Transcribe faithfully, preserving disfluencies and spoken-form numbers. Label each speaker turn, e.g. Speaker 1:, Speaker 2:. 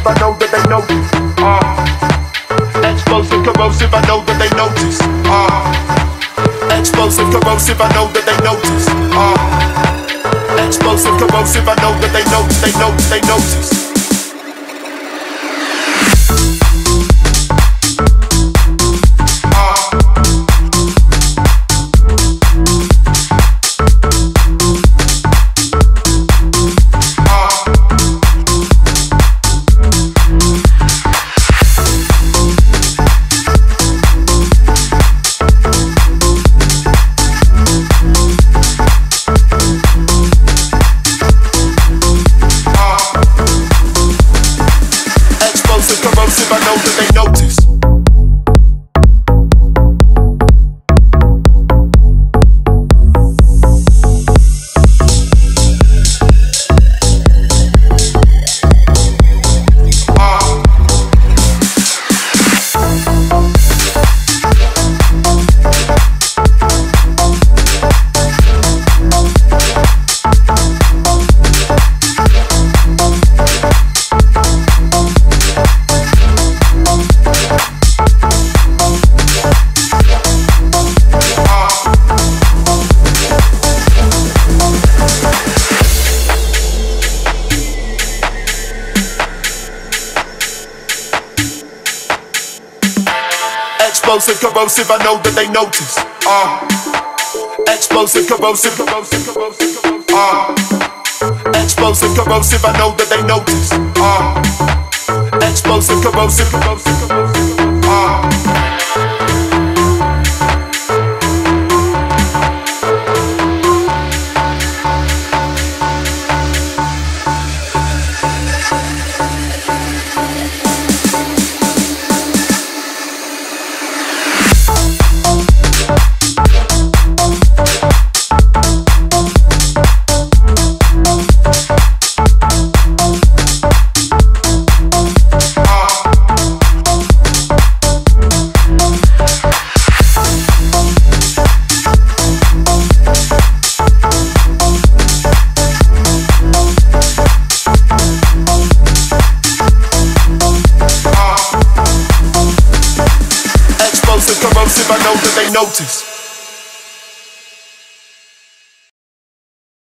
Speaker 1: corrosive, I know that they notice. Uh, explosive, corrosive, I know that they notice. Uh, explosive, corrosive, I know that they notice. Uh, explosive, corrosive, I know that they notice, they notice, they notice. Corrosive, I know that they notice. Explosive, corrosive, I know that they notice. Uh, explosive, corrosive, corrosive, corrosive, corrosive. Uh, explosive, corrosive, I know that they notice. Uh, explosive, corrosive, corrosive, corrosive. Uh, corrosive, I know that they notice.